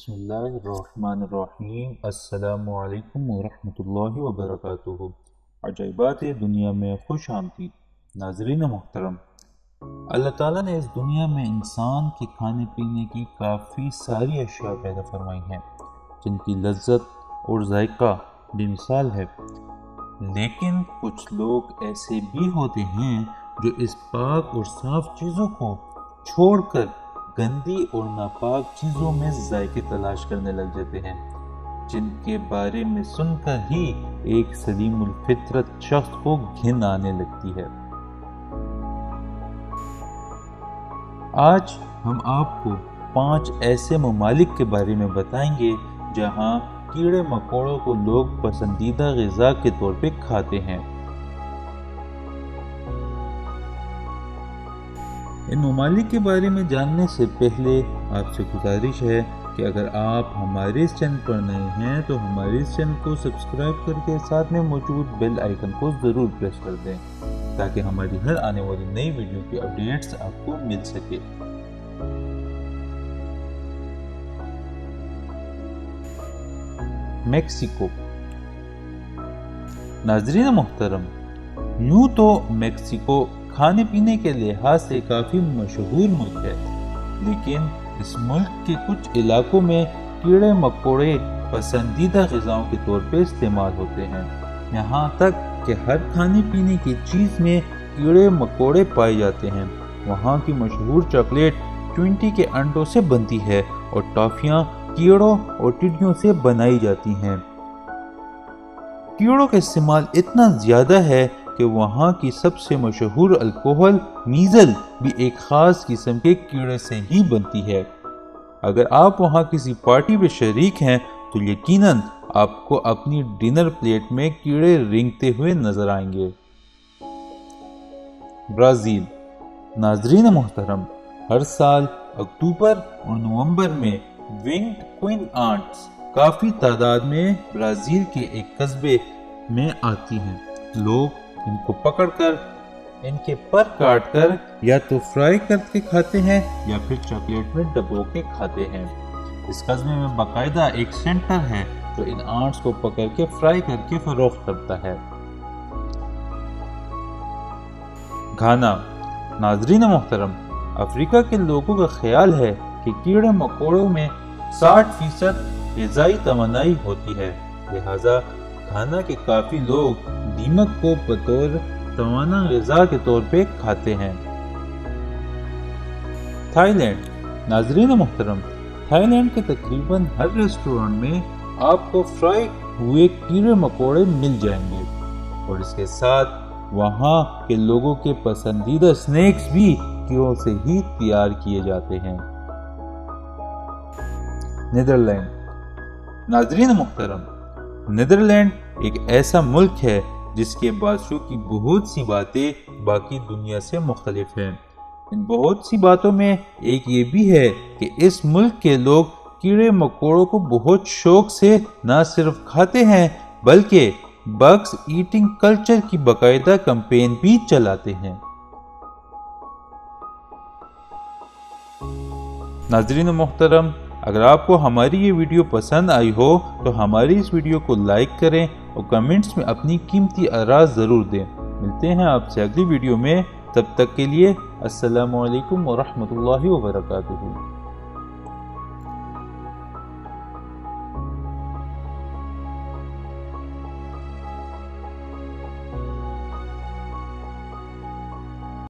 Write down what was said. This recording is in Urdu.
بسم اللہ الرحمن الرحیم۔ السلام علیکم ورحمۃ اللہ وبرکاتہ۔ عجائبات دنیا میں خوش آمدید۔ ناظرین محترم، اللہ تعالیٰ نے اس دنیا میں انسان کے کھانے پینے کی کافی ساری اشیاء پیدا فرمائی ہیں جن کی لذت اور ذائقہ بے مثال ہے، لیکن کچھ لوگ ایسے بھی ہوتے ہیں جو اس پاک اور صاف چیزوں کو چھوڑ کر گندی اور ناپاک چیزوں میں ذائقے تلاش کرنے لگ جاتے ہیں، جن کے بارے میں سن کر ہی ایک سلیم الفطرت شخص کو گھن آنے لگتی ہے۔ آج ہم آپ کو 5 ایسے ممالک کے بارے میں بتائیں گے جہاں کیڑے مکوڑوں کو لوگ پسندیدہ غذا کے طور پہ کھاتے ہیں۔ ان ممالک کے بارے میں جاننے سے پہلے آپ سے گزارش ہے کہ اگر آپ ہمارے اس چینل پر نئے ہیں تو ہمارے اس چینل کو سبسکرائب کر کے ساتھ میں موجود بیل آئیکن کو ضرور پریس کر دیں تاکہ ہماری ہر آنے والی نئی ویڈیو کی اپڈیٹس آپ کو مل سکے۔ میکسیکو۔ ناظرین محترم، یوں تو میکسیکو کھانے پینے کے لحاظ سے کافی مشہور ملک ہے، لیکن اس ملک کے کچھ علاقوں میں کیڑے مکوڑے پسندیدہ غذاؤں کے طور پہ استعمال ہوتے ہیں، یہاں تک کہ ہر کھانے پینے کی چیز میں کیڑے مکوڑے پائے جاتے ہیں۔ وہاں کی مشہور چاکلیٹ چونٹی کے انڈوں سے بنتی ہے اور ٹافیاں کیڑوں اور ٹڈیوں سے بنائی جاتی ہیں۔ کیڑوں کا استعمال اتنا زیادہ ہے کہ وہاں کی سب سے مشہور الکوہل میزل بھی ایک خاص قسم کے کیڑے سے ہی بنتی ہے۔ اگر آپ وہاں کسی پارٹی میں شریک ہیں تو یقیناً آپ کو اپنی ڈنر پلیٹ میں کیڑے رینگتے ہوئے نظر آئیں گے۔ برازیل۔ ناظرین محترم، ہر سال اکتوبر اور نومبر میں ونگڈ کوئن آنٹس کافی تعداد میں برازیل کے ایک قصبے میں آتی ہیں۔ لوگ ان کو پکڑ کر ان کے پر کاٹ کر یا تو فرائی کر کے کھاتے ہیں یا پھر چاکلیٹ میں ڈبو کے کھاتے ہیں۔ اس قصبے میں باقاعدہ ایک سینٹر ہے جو ان آنٹس کو پکڑ کے فرائی کر کے فروخت کرتا ہے۔ گھانا۔ ناظرین محترم، افریقہ کے لوگوں کا خیال ہے کہ کیڑے مکوڑوں میں 60% غذائی توانائی ہوتی ہے، لہذا گھانا کے کافی لوگ دیمک کو بطور توانا غذا کے طور پہ کھاتے ہیں۔ Thailand. ناظرین محترم، تھائی لینڈ کے تقریباً ہر ریسٹورانٹ میں آپ کو فرائی ہوئے کیڑے مکوڑے مل جائیں گے، اور اس کے ساتھ وہاں کے لوگوں کے پسندیدہ سنیکس بھی کیڑوں سے ہی تیار کیے جاتے ہیں۔ نیدرلینڈ۔ ناظرین محترم، نیدرلینڈ ایک ایسا ملک ہے جس کے بادشاہوں کی بہت سی باتیں باقی دنیا سے مختلف ہیں۔ ان بہت سی باتوں میں ایک یہ بھی ہے کہ اس ملک کے لوگ کیڑے مکوڑوں کو بہت شوق سے نہ صرف کھاتے ہیں بلکہ بگز ایٹنگ کلچر کی باقاعدہ کمپین بھی چلاتے ہیں۔ ناظرین محترم، اگر آپ کو ہماری یہ ویڈیو پسند آئی ہو تو ہماری اس ویڈیو کو لائک کریں اور کمنٹس میں اپنی قیمتی آراء ضرور دیں۔ ملتے ہیں آپ سے اگلی ویڈیو میں، تب تک کے لیے السلام علیکم ورحمۃ اللہ وبرکاتہ۔